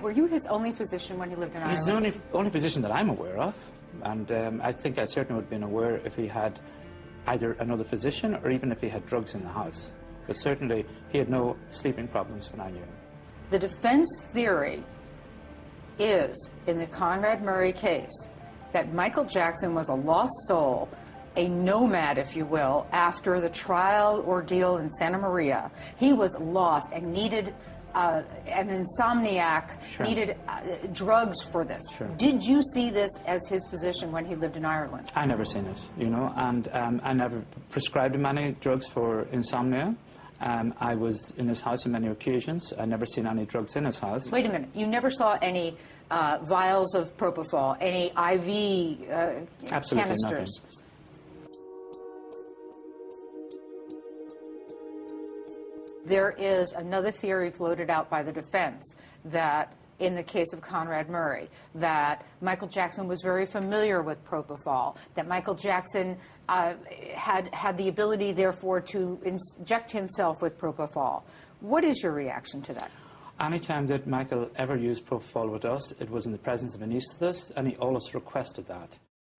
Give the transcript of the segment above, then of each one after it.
Were you his only physician when he lived in Ireland? He's the only physician that I'm aware of, and I think I certainly would have been aware if he had either another physician or even if he had drugs in the house. But certainly he had no sleeping problems when I knew him. The defense theory is, in the Conrad Murray case, that Michael Jackson was a lost soul, a nomad, if you will, after the trial ordeal in Santa Maria. He was lost and needed an insomniac, Sure. needed drugs for this. Sure. Did you see this as his physician when he lived in Ireland? I never seen it, you know, and I never prescribed him any drugs for insomnia. I was in his house on many occasions. I never seen any drugs in his house. Wait a minute. You never saw any vials of propofol, any IV Absolutely canisters? nothing. There is another theory floated out by the defense that, in the case of Conrad Murray, that Michael Jackson was very familiar with propofol, that Michael Jackson had the ability, therefore, to inject himself with propofol. What is your reaction to that? Anytime that Michael ever used propofol with us, it was in the presence of an anaesthetist, and he always requested that.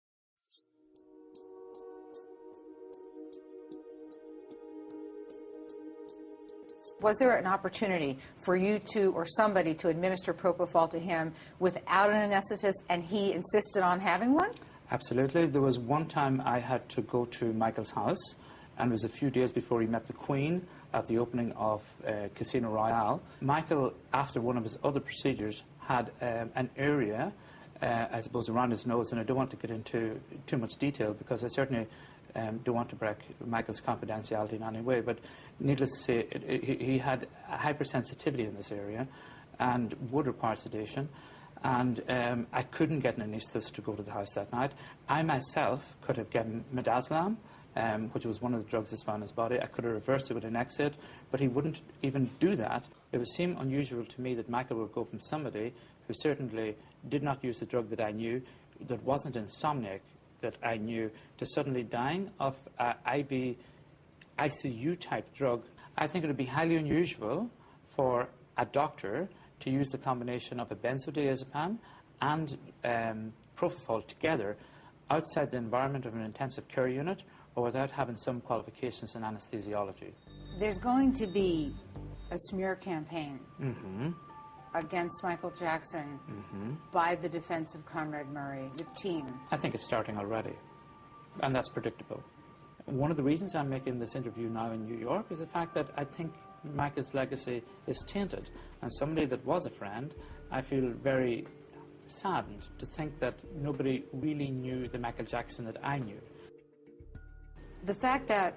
Was there an opportunity for you to, or somebody, to administer propofol to him without an anesthetist, and he insisted on having one? Absolutely. There was one time I had to go to Michael's house, and it was a few days before he met the Queen at the opening of Casino Royale. Michael, after one of his other procedures, had an area, I suppose, around his nose, and I don't want to get into too much detail because I certainly don't want to break Michael's confidentiality in any way, but needless to say, he had a hypersensitivity in this area and would require sedation. And I couldn't get an anaesthetist to go to the house that night. I myself could have given midazolam, which was one of the drugs that's found in his body. I could have reversed it with an exit, but he wouldn't even do that. It would seem unusual to me that Michael would go from somebody who certainly did not use the drug that I knew, that wasn't insomniac, that I knew, to suddenly dying of IV ICU-type drug. I think it would be highly unusual for a doctor to use the combination of a benzodiazepam and propofol together outside the environment of an intensive care unit or without having some qualifications in anesthesiology. There's going to be a smear campaign against Michael Jackson by the defense of Conrad Murray, the team. I think it's starting already, and that's predictable. One of the reasons I'm making this interview now in New York is the fact that I think Michael's legacy is tainted. And somebody that was a friend, I feel very saddened to think that nobody really knew the Michael Jackson that I knew. The fact that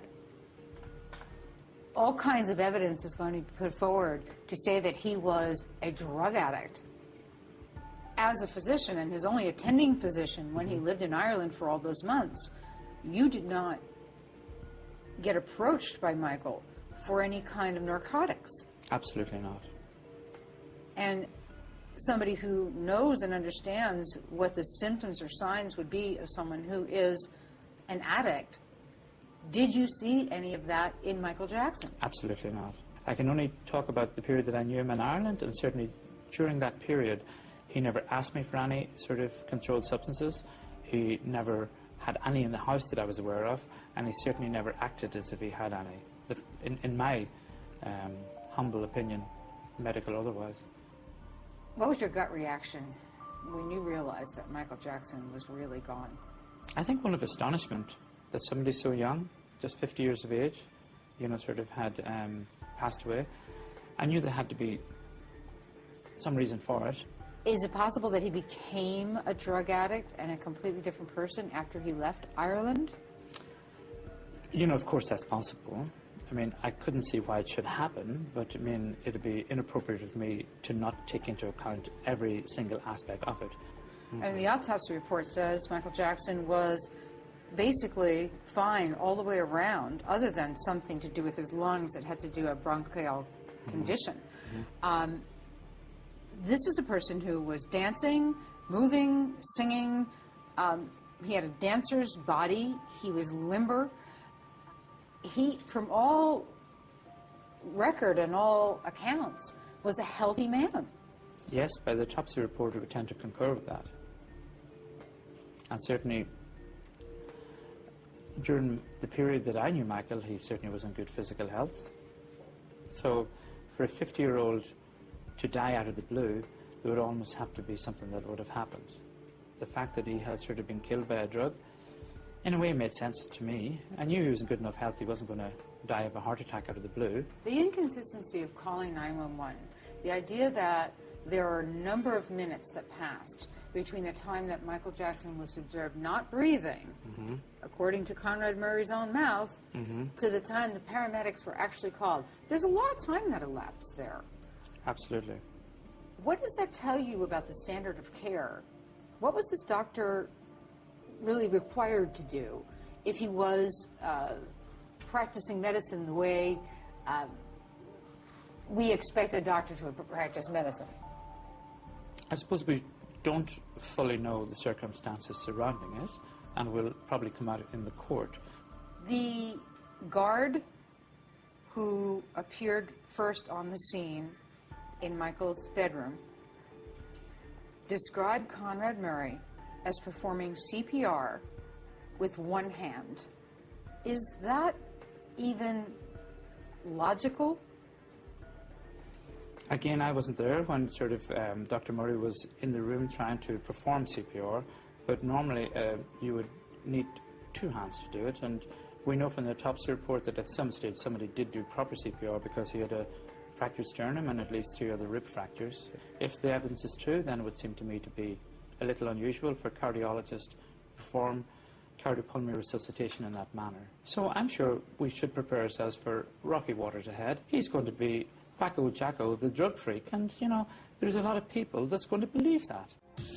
all kinds of evidence is going to be put forward to say that he was a drug addict as a physician and his only attending physician when he lived in Ireland for all those months, you did not get approached by Michael for any kind of narcotics. Absolutely not. And somebody who knows and understands what the symptoms or signs would be of someone who is an addict, did you see any of that in Michael Jackson? Absolutely not. I can only talk about the period that I knew him in Ireland, and certainly during that period, he never asked me for any sort of controlled substances. He never had any in the house that I was aware of, and he certainly never acted as if he had any. That, in my humble opinion, medical or otherwise. What was your gut reaction when you realized that Michael Jackson was really gone? I think one of astonishment that somebody so young, just 50 years of age, you know, sort of had passed away. I knew there had to be some reason for it. Is it possible that he became a drug addict and a completely different person after he left Ireland? You know, of course that's possible. I mean, I couldn't see why it should happen, but I mean, it'd be inappropriate of me to not take into account every single aspect of it. And the autopsy report says Michael Jackson was basically fine all the way around, other than something to do with his lungs that had to do with a bronchial condition. This is a person who was dancing, moving, singing. He had a dancer's body. He was limber. He, from all record and all accounts, was a healthy man. Yes, by the autopsy report, we would tend to concur with that. And certainly, during the period that I knew Michael, he certainly was in good physical health. So, for a 50-year-old to die out of the blue, there would almost have to be something that would have happened. The fact that he had sort of been killed by a drug, in a way, made sense to me. I knew he was in good enough health, he wasn't going to die of a heart attack out of the blue. The inconsistency of calling 911, the idea that there are a number of minutes that passed between the time that Michael Jackson was observed not breathing, according to Conrad Murray's own mouth, to the time the paramedics were actually called. There's a lot of time that elapsed there. Absolutely. What does that tell you about the standard of care? What was this doctor really required to do if he was practicing medicine the way we expect a doctor to practice medicine? I suppose we don't fully know the circumstances surrounding it, and will probably come out in the court. The guard who appeared first on the scene in Michael's bedroom described Conrad Murray as performing CPR with one hand. Is that even logical? Again, I wasn't there when Dr. Murray was in the room trying to perform CPR, but normally you would need two hands to do it, and we know from the autopsy report that at some stage somebody did do proper CPR because he had a fractured sternum and at least 3 other rib fractures. If the evidence is true, then it would seem to me to be a little unusual for cardiologists to perform cardiopulmonary resuscitation in that manner. So I'm sure we should prepare ourselves for rocky waters ahead. He's going to be Paco Jacko, the drug freak, and, you know, there's a lot of people that's going to believe that.